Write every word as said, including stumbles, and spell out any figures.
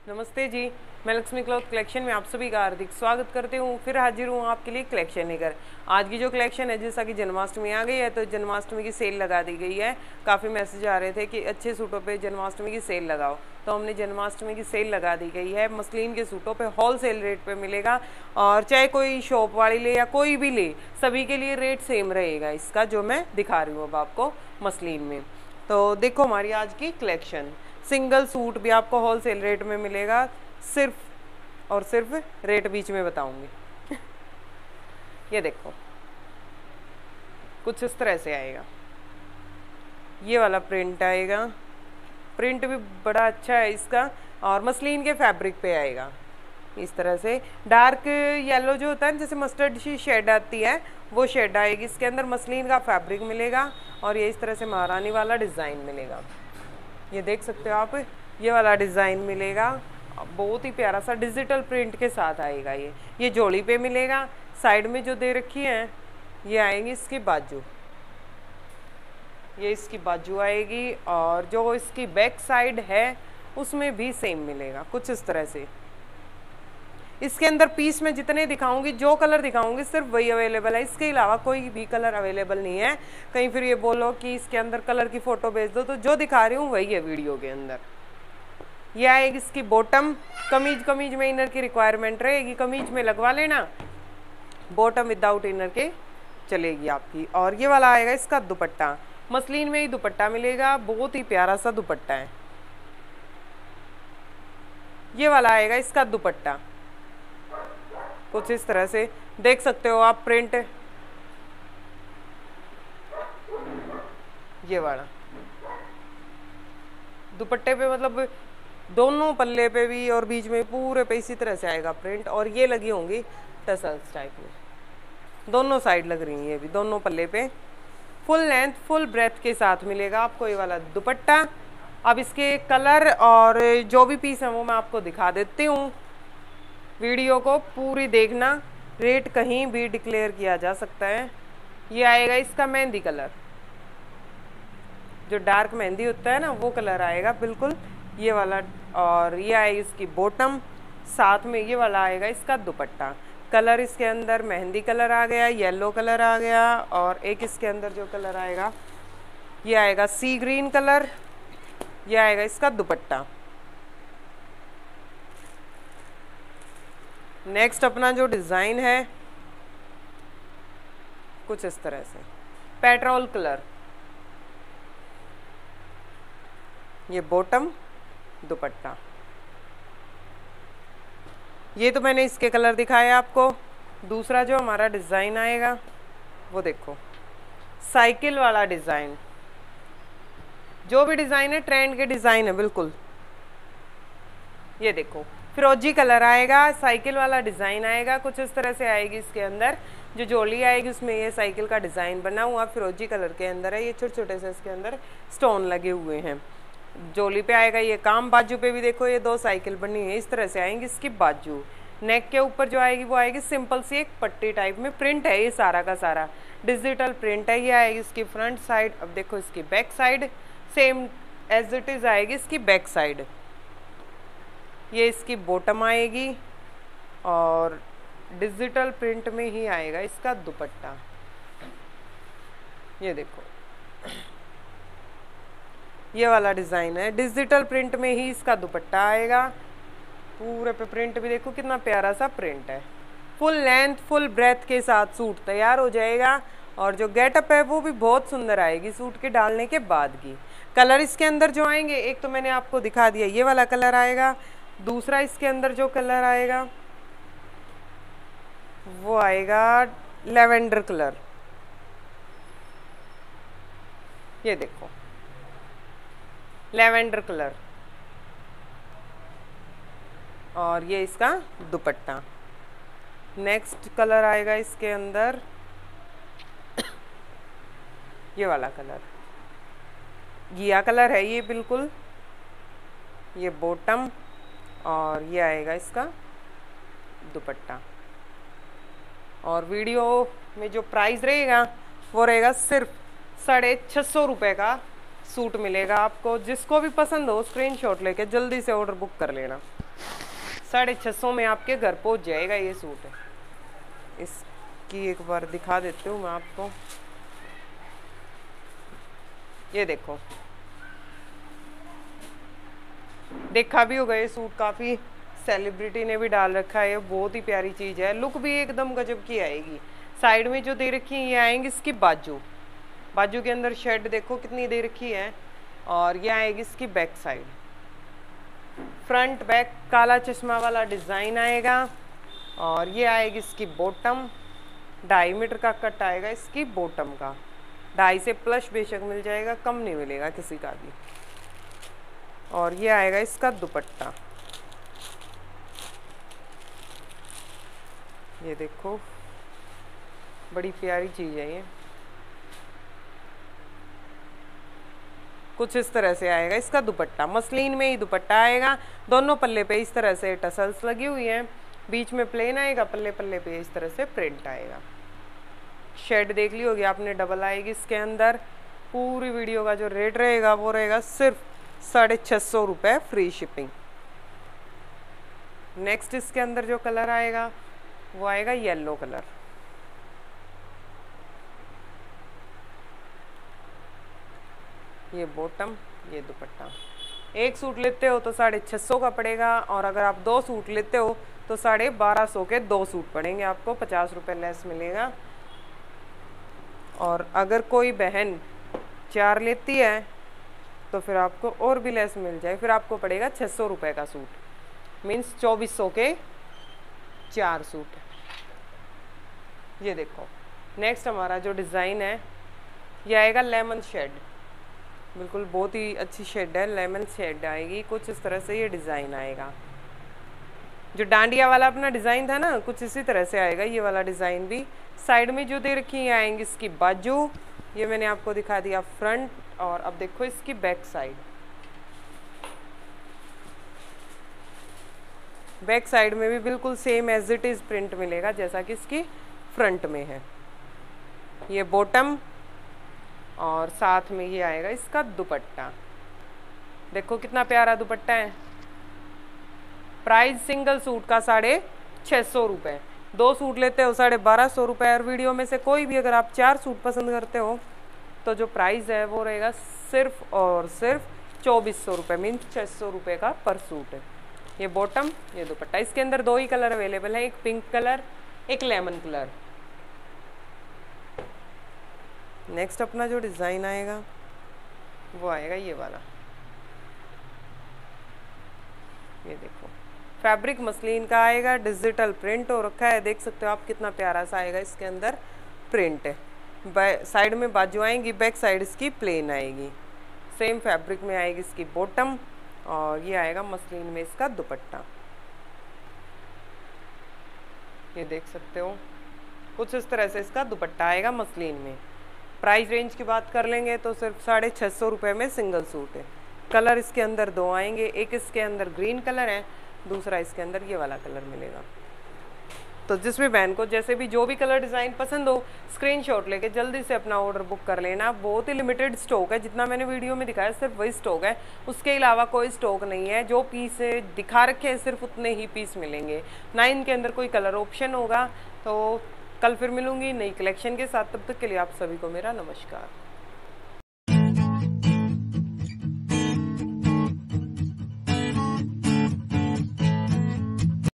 नमस्ते जी। मैं Lakshmi cloth collection में आप सभी का हार्दिक स्वागत करती हूँ। फिर हाजिर हूँ आपके लिए कलेक्शन लेकर। आज की जो कलेक्शन है, जैसा कि जन्माष्टमी आ गई है तो जन्माष्टमी की सेल लगा दी गई है। काफ़ी मैसेज आ रहे थे कि अच्छे सूटों पे जन्माष्टमी की सेल लगाओ, तो हमने जन्माष्टमी की सेल लगा दी गई है। मसलिन के सूटों पे होल सेल रेट पे मिलेगा, और चाहे कोई शॉप वाली ले या कोई भी ले, सभी के लिए रेट सेम रहेगा इसका, जो मैं दिखा रही हूँ अब आपको मसलिन में। तो देखो हमारी आज की कलेक्शन। सिंगल सूट भी आपको होलसेल रेट में मिलेगा, सिर्फ और सिर्फ रेट बीच में बताऊंगी। ये देखो कुछ इस तरह से आएगा, ये वाला प्रिंट आएगा। प्रिंट भी बड़ा अच्छा है इसका, और मसलिन के फैब्रिक पे आएगा इस तरह से। डार्क येलो जो होता है, जैसे मस्टर्ड सी शेड आती है, वो शेड आएगी इसके अंदर। मसलिन का फैब्रिक मिलेगा, और ये इस तरह से महारानी वाला डिज़ाइन मिलेगा। ये देख सकते हो आप, ये वाला डिज़ाइन मिलेगा। बहुत ही प्यारा सा डिजिटल प्रिंट के साथ आएगा ये ये जोड़ी पे मिलेगा। साइड में जो दे रखी है, ये आएंगी इसकी बाजू, ये इसकी बाजू आएगी। और जो इसकी बैक साइड है उसमें भी सेम मिलेगा कुछ इस तरह से। इसके अंदर पीस में जितने दिखाऊंगी, जो कलर दिखाऊंगी सिर्फ वही अवेलेबल है, इसके अलावा कोई भी कलर अवेलेबल नहीं है। कहीं फिर ये बोलो कि इसके अंदर कलर की फ़ोटो भेज दो, तो जो दिखा रही हूँ वही है वीडियो के अंदर। ये आएगी इसकी बॉटम। कमीज कमीज में इनर की रिक्वायरमेंट रहेगी, कमीज में लगवा लेना, बॉटम विदाउट इनर के चलेगी आपकी। और ये वाला आएगा इसका दुपट्टा। मसलिन में ही दुपट्टा मिलेगा, बहुत ही प्यारा सा दुपट्टा है। ये वाला आएगा इसका दुपट्टा कुछ इस तरह से, देख सकते हो आप प्रिंट। ये वाला दुपट्टे पे, मतलब दोनों पल्ले पे भी और बीच में पूरे पे इसी तरह से आएगा प्रिंट। और ये लगी होंगी टसल्स टाइप में, दोनों साइड लग रही है ये भी, दोनों पल्ले पे। फुल लेंथ फुल ब्रेथ के साथ मिलेगा आपको ये वाला दुपट्टा। अब इसके कलर और जो भी पीस है वो मैं आपको दिखा देती हूँ। वीडियो को पूरी देखना, रेट कहीं भी डिक्लेयर किया जा सकता है। ये आएगा इसका मेहंदी कलर, जो डार्क मेहंदी होता है ना, वो कलर आएगा बिल्कुल ये वाला। और ये आएगी इसकी बॉटम, साथ में ये वाला आएगा इसका दुपट्टा। कलर इसके अंदर मेहंदी कलर आ गया, येलो कलर आ गया, और एक इसके अंदर जो कलर आएगा ये आएगा सी ग्रीन कलर। ये आएगा इसका दुपट्टा। नेक्स्ट अपना जो डिज़ाइन है कुछ इस तरह से, पेट्रोल कलर। ये बॉटम, दुपट्टा। ये तो मैंने इसके कलर दिखाए आपको। दूसरा जो हमारा डिज़ाइन आएगा वो देखो, साइकिल वाला डिज़ाइन। जो भी डिज़ाइन है ट्रेंड के डिज़ाइन है बिल्कुल। ये देखो फिरोजी कलर आएगा, साइकिल वाला डिज़ाइन आएगा कुछ इस तरह से आएगी। इसके अंदर जो जोली आएगी उसमें ये साइकिल का डिज़ाइन बना हुआ फिरोजी कलर के अंदर है। ये छोटे छोटे से इसके अंदर स्टोन लगे हुए हैं। जोली पे आएगा ये काम। बाजू पे भी देखो ये दो साइकिल बनी है, इस तरह से आएंगी इसकी बाजू। नेक के ऊपर जो आएगी वो आएगी सिंपल सी एक पट्टी टाइप में। प्रिंट है ये सारा का सारा, डिजिटल प्रिंट है। ये आएगी इसकी फ्रंट साइड। अब देखो इसकी back side same as it is आएगी इसकी बैक साइड। ये इसकी बॉटम आएगी, और डिजिटल प्रिंट में ही आएगा इसका दुपट्टा। ये देखो ये वाला डिज़ाइन है, डिजिटल प्रिंट में ही इसका दुपट्टा आएगा। पूरे पे प्रिंट भी देखो कितना प्यारा सा प्रिंट है। फुल लेंथ फुल ब्रेथ के साथ सूट तैयार हो जाएगा, और जो गेटअप है वो भी बहुत सुंदर आएगी सूट के डालने के बाद की। कलर इसके अंदर जो आएंगे, एक तो मैंने आपको दिखा दिया ये वाला कलर आएगा। दूसरा इसके अंदर जो कलर आएगा वो आएगा लेवेंडर कलर। ये देखो लेवेंडर कलर, और ये इसका दुपट्टा। नेक्स्ट कलर आएगा इसके अंदर ये वाला कलर, घिया कलर है ये बिल्कुल। ये बॉटम, और ये आएगा इसका दुपट्टा। और वीडियो में जो प्राइस रहेगा वो रहेगा सिर्फ साढ़े छः सौ रुपये का सूट मिलेगा आपको। जिसको भी पसंद हो स्क्रीनशॉट लेके जल्दी से ऑर्डर बुक कर लेना। साढ़े छः सौ में आपके घर पहुंच जाएगा ये सूट। इसकी एक बार दिखा देती हूँ मैं आपको, ये देखो, देखा भी होगा ये सूट, काफ़ी सेलिब्रिटी ने भी डाल रखा है, बहुत ही प्यारी चीज़ है, लुक भी एकदम गजब की आएगी। साइड में जो दे रखी है ये आएंगी इसकी बाजू, बाजू के अंदर शेड देखो कितनी दे रखी है, और ये आएगी इसकी बैक साइड। फ्रंट बैक काला चश्मा वाला डिज़ाइन आएगा, और ये आएगी इसकी बॉटम, ढाई मीटर का कट आएगा इसकी बॉटम का, ढाई से प्लस बेशक मिल जाएगा, कम नहीं मिलेगा किसी का भी। और ये आएगा इसका दुपट्टा, ये देखो बड़ी प्यारी चीज़ है ये, कुछ इस तरह से आएगा इसका दुपट्टा, मसलिन में ही दुपट्टा आएगा, दोनों पल्ले पे इस तरह से टसल्स लगी हुई हैं, बीच में प्लेन आएगा, पल्ले पल्ले पे इस तरह से प्रिंट आएगा। शेड देख ली होगी आपने, डबल आएगी इसके अंदर। पूरी वीडियो का जो रेट रहेगा वो रहेगा सिर्फ साढ़े छः सौ रुपये फ्री शिपिंग। नेक्स्ट इसके अंदर जो कलर आएगा वो आएगा येलो कलर, ये बॉटम, ये दुपट्टा। एक सूट लेते हो तो साढ़े छः सौ का पड़ेगा, और अगर आप दो सूट लेते हो तो साढ़े बारह सौ के दो सूट पड़ेंगे आपको, पचास रुपये लेस मिलेगा। और अगर कोई बहन चार लेती है तो फिर आपको और भी लेस मिल जाए, फिर आपको पड़ेगा छः सौ रुपये का सूट, मीन्स चौबीस सौ के चार सूट। ये देखो नेक्स्ट हमारा जो डिज़ाइन है ये आएगा लेमन शेड, बिल्कुल बहुत ही अच्छी शेड है, लेमन शेड आएगी, कुछ इस तरह से ये डिज़ाइन आएगा। जो डांडिया वाला अपना डिज़ाइन था ना, कुछ इसी तरह से आएगा ये वाला डिज़ाइन भी। साइड में जो दे रखी है आएंगी इसकी बाजू, ये मैंने आपको दिखा दिया फ्रंट, और अब देखो इसकी बैक साइड। बैक साइड में भी बिल्कुल same as it is print मिलेगा जैसा कि इसकी फ्रंट में है। ये बॉटम, और साथ में ये आएगा इसका दुपट्टा, देखो कितना प्यारा दुपट्टा है। प्राइस सिंगल सूट का साढ़े छः सौ रुपये, दो सूट लेते हो साढ़े बारह सौ रुपये, और वीडियो में से कोई भी अगर आप चार सूट पसंद करते हो तो जो प्राइस है वो रहेगा सिर्फ और सिर्फ चौबीस सौ रुपये, मीन्स छः सौ रुपये का पर सूट है। ये बॉटम, ये दुपट्टा। इसके अंदर दो ही कलर अवेलेबल है, एक पिंक कलर, एक लेमन कलर। नेक्स्ट अपना जो डिज़ाइन आएगा वो आएगा ये वाला, ये देखो फैब्रिक मसलिन का आएगा, डिजिटल प्रिंट हो रखा है, देख सकते हो आप कितना प्यारा सा आएगा इसके अंदर प्रिंट है। साइड में बाजू आएंगी, बैक साइड इसकी प्लेन आएगी, सेम फैब्रिक में आएगी इसकी बॉटम, और ये आएगा मसलिन में इसका दुपट्टा, ये देख सकते हो कुछ इस तरह से इसका दुपट्टा आएगा मसलिन में। प्राइस रेंज की बात कर लेंगे तो सिर्फ साढ़े छः सौ रुपये में सिंगल सूट है। कलर इसके अंदर दो आएंगे, एक इसके अंदर ग्रीन कलर है, दूसरा इसके अंदर ये वाला कलर मिलेगा। तो जिस भी बहन को जैसे भी जो भी कलर डिज़ाइन पसंद हो, स्क्रीनशॉट लेके जल्दी से अपना ऑर्डर बुक कर लेना। बहुत ही लिमिटेड स्टॉक है, जितना मैंने वीडियो में दिखाया सिर्फ वही स्टॉक है, उसके अलावा कोई स्टॉक नहीं है। जो पीस दिखा रखे हैं सिर्फ उतने ही पीस मिलेंगे, ना इनके अंदर कोई कलर ऑप्शन होगा। तो कल फिर मिलूंगी नई कलेक्शन के साथ, तब तक के लिए आप सभी को मेरा नमस्कार।